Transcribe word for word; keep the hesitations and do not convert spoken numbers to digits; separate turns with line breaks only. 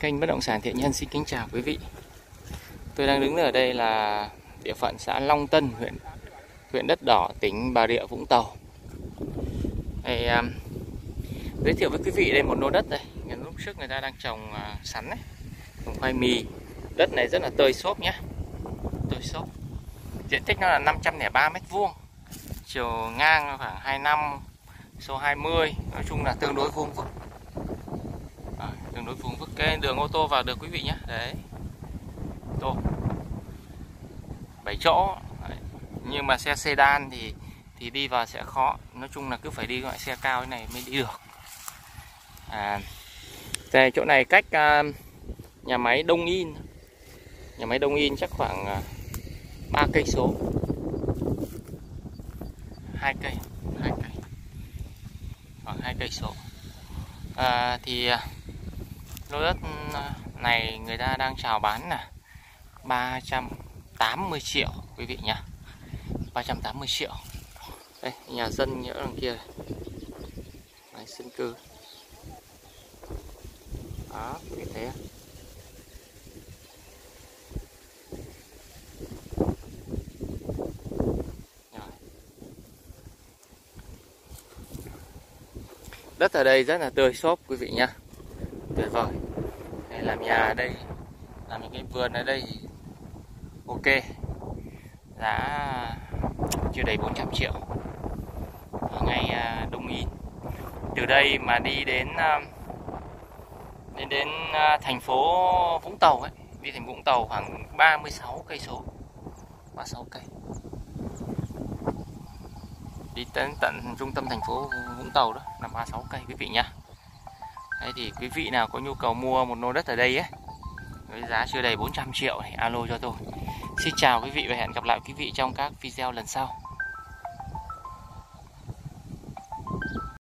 Kênh Bất động sản Thiện Nhân xin kính chào quý vị. Tôi đang đứng ở đây là địa phận xã Long Tân, huyện huyện Đất Đỏ, tỉnh Bà Rịa Vũng Tàu. Đây, um, giới thiệu với quý vị đây một lô đất đây. Lúc trước người ta đang trồng uh, sắn đấy, trồng khoai mì. Đất này rất là tơi xốp nhé, tơi xốp. Diện tích nó là năm trăm lẻ ba mét vuông, chiều ngang khoảng hai mươi lăm, số hai mươi, nói chung là tương đối vuông vức. À, tương đối vuông vức. Cái đường ô tô vào được quý vị nhé. Đấy, ô tô bảy chỗ. Đấy. Nhưng mà xe sedan thì thì đi vào sẽ khó. Nói chung là cứ phải đi loại xe cao thế này mới đi được. À, đây, chỗ này cách uh, nhà máy Đông In, nhà máy Đông In chắc khoảng uh, ba cây số, hai cây, hai cây, khoảng hai cây số. À, thì uh, lô đất này người ta đang chào bán là ba trăm tám mươi triệu quý vị nhá, ba trăm tám mươi triệu. Đây, nhà dân ở đằng kia, đấy, dân cư. Đó, quý vị thấy không? Đất ở đây rất là tươi xốp quý vị nhá, tuyệt vời. Đây, làm nhà ở đây, làm những cái vườn ở đây thì ok, giá chưa đầy bốn trăm triệu ở ngay Đông In. Từ đây mà đi đến đến đến thành phố Vũng Tàu ấy, đi thành Vũng Tàu khoảng ba mươi sáu cây số, ba mươi sáu cây. Đi đến tận trung tâm thành phố Vũng Tàu đó là ba mươi sáu cây quý vị nhá. Đấy, thì quý vị nào có nhu cầu mua một lô đất ở đây ấy với giá chưa đầy bốn trăm triệu thì alo cho tôi. Xin chào quý vị và hẹn gặp lại quý vị trong các video lần sau.